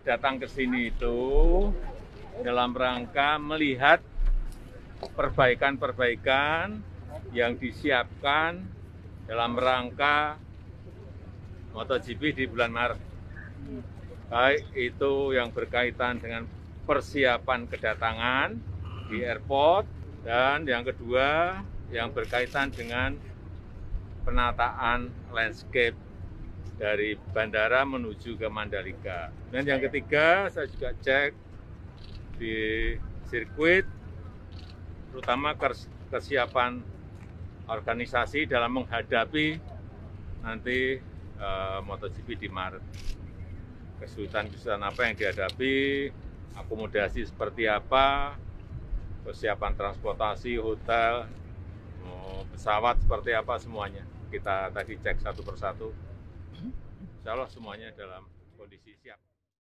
Datang ke sini itu dalam rangka melihat perbaikan-perbaikan yang disiapkan dalam rangka MotoGP di bulan Maret. Baik itu yang berkaitan dengan persiapan kedatangan di airport, dan yang kedua yang berkaitan dengan penataan landscape dari bandara menuju ke Mandalika. Dan yang ketiga, saya juga cek di sirkuit, terutama kesiapan organisasi dalam menghadapi nanti MotoGP di Maret. Kesulitan-kesulitan apa yang dihadapi, akomodasi seperti apa, persiapan transportasi, hotel, pesawat seperti apa, semuanya. Kita tadi cek satu persatu. Insya Allah semuanya dalam kondisi siap.